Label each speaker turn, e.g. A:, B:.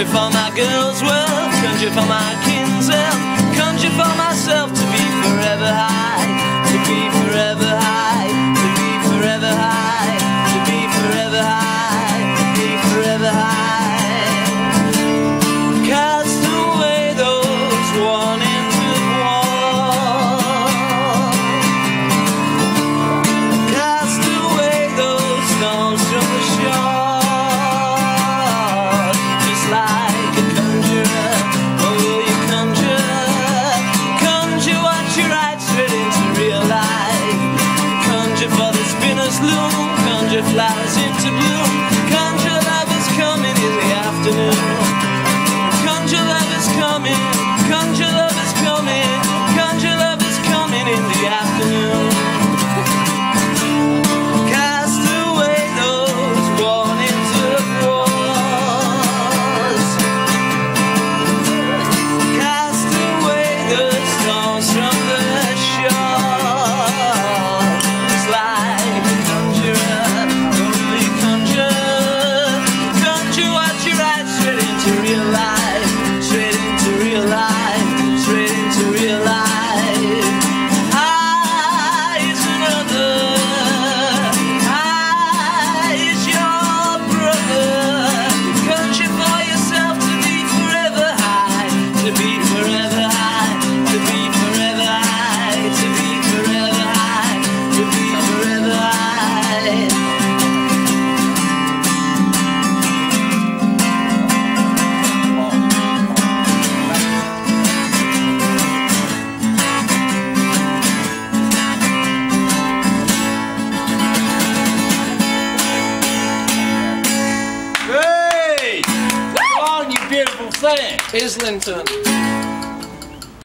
A: for my girl's wealth, conjure for my kin's health, conjure for myself to be forever high, to be forever high, to be forever high, to be forever high, to be forever high. Cast away those warnings of war, cast away those stones from the shore. Like a conjurer, what will you conjure? Conjure what you write straight into real life. Conjure for the spinner's loom, conjure flowers into bloom, conjure lovers coming in the afternoon. Conjure lovers coming, conjure lovers coming, conjure lovers coming in the afternoon. Cast away those warnings of war. Islington.